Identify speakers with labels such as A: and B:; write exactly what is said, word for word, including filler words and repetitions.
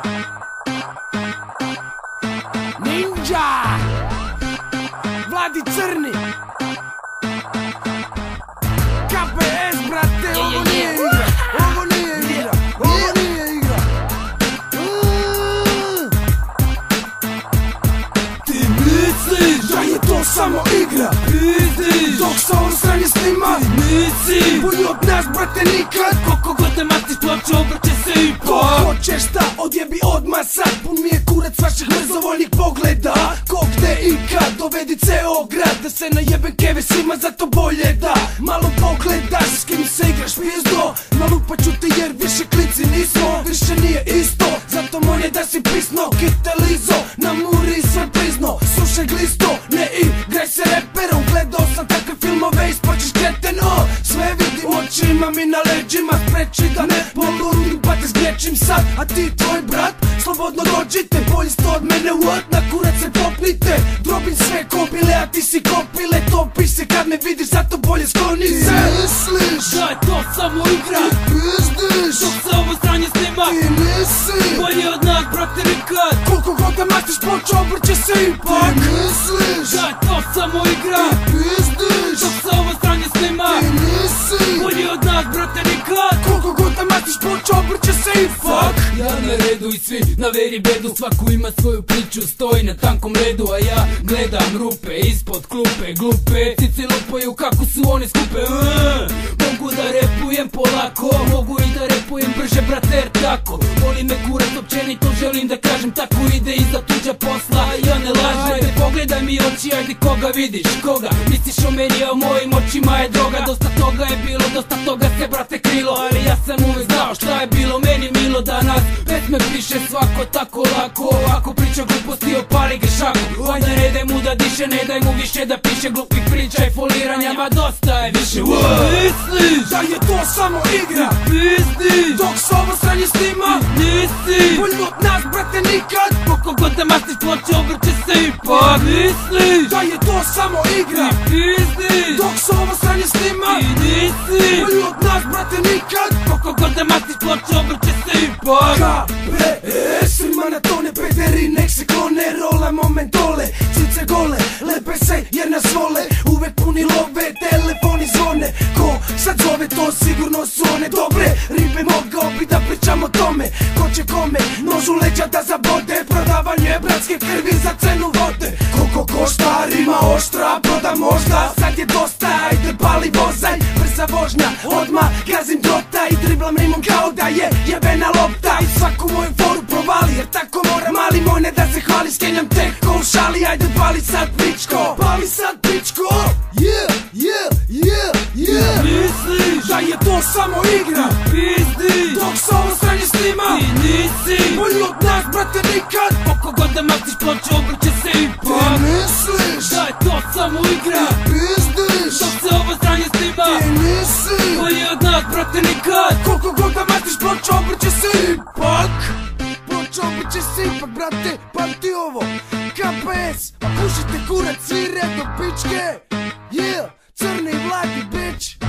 A: Ninja Vladi Crni K P S brate, ovo nije igra, ovo nije igra, ovo nije igra. Ti misliš da je to samo igra? Pizdiš dok se ovo sranje snima? Ti nisi bolji od nas brate nikad.
B: Koliko god da matiš ploče obrće se ipak.
A: Hoćeš šta odjebi odmah sad. Pun mi je kurac vaših mrzovoljnih pogleda. Ko gde i kad dovedi ceo grad. Da se najebem keve svima zato bolje da malo pogledaš s kim se igraš pizdo. Nalupat ću te jer više klici nismo. Više nije isto zato molje da si pisno. Kitelizo na muri sve prizno. Slušaj glisto ne igraj se reperom. Gledao sam takve filmove ispočiš kreteno. Sve vidim očima mi na leđima. Spreči da ne poludim pa te zgnječim sad. A ti tvoj brat slobodno dođite. Bolji ste od mene what na kurac se popnite. Drobim sve kopile a ti si kopile. Topi se kad me vidiš zato bolje skloni se.
B: Ti misliš da je to samo igra?
A: Ti pizdiš
B: dok se ovo sranje snima?
A: Ti nisi
B: bolji od nas brate nikad.
A: Koliko god da matiš ploča obrće se ipak.
B: Ti misliš da je to samo igra?
A: Ti pizdiš
B: dok se ovo sranje snima?
A: Ti nisi
B: bolji od nas brate nikad.
A: Koliko god da matiš ploča obrće se ipak.
B: Ja na redu i svi na veri bedu. Svako ima svoju priču, stoji na tankom ledu. A ja gledam rupe ispod klupe. Glupe cici lupaju kako su one skupe. uh, Mogu da repujem polako, mogu i da repujem brže brate jer tako. Voli me kurac općenito želim da kažem. Tako ide iza tuđa posla, ja ne lažem. Ajde pogledaj mi oči, ajde koga vidiš, koga misliš o meni, a o mojim očima je droga. Dosta toga je bilo, dosta toga se brate krilo. Ali ja sam uvek znao šta je bilo meni milo. Danas pesme piše svako tako lako. Ako priča gluposti opali ga šaku. Ajde ne daj mu da diše, ne daj mu više da piše glupih priča i foliranja. Ma dosta je više. Misliš
A: da je to samo igra?
B: Pizdiš
A: dok se ovo sranje snima?
B: Ti nisi
A: bolji od nas brate nikad.
B: koliko god da matiš ploče obrće se ipak. Misliš
A: da je to samo igra?
B: Pizdiš
A: dok se ovo sranje snima?
B: Ti nisi
A: bolji od nas brate nikad.
B: koliko god da matiš ploče obrće se ipak.
A: K P S svima na tone pederi nek se klone. Rolamo mentole, cice gole, lepe se jer nas vole. Uvek puni love, telefoni zvone. Ko sad zove to sigurno su one dobre ribe. Mogao bi da pričam o tome ko će kome nož u leđa da zabode. Prodavanje bratske krvi za cenu vode. Koliko košta rima oštra, proda možda. Sad je dosta, ajde pali vozaj. Brza vožnja, odmah gazim drota. I driblam rimom kao da je jebena lopta. I svaku moju foru provali jer tako mora. Mali moj ne da se hvali, skenjam teko u šali. Ajde pali sad pičko, pali sad pičko. Yeah, yeah, yeah, yeah.
B: Misliš
A: da je to samo igra?
B: Pizdiš
A: dok se ovo sranje snima?
B: Ti nisi
A: bolji od nas brate nikad.
B: koliko god da matiš ploče obrće se
A: Ti
B: ipak.
A: misliš
B: da je to samo igra?
A: Pizdiš
B: dok se ovo sranje snima?
A: Ti nisi
B: bolji od nas brate nikad.
A: koliko god da matiš ploča obrće se ipak. Ploča obrće se ipak brate, pamti ovo. K P S, pušite kurac svi redom pičke. Yeah, Crni Vladi bitch.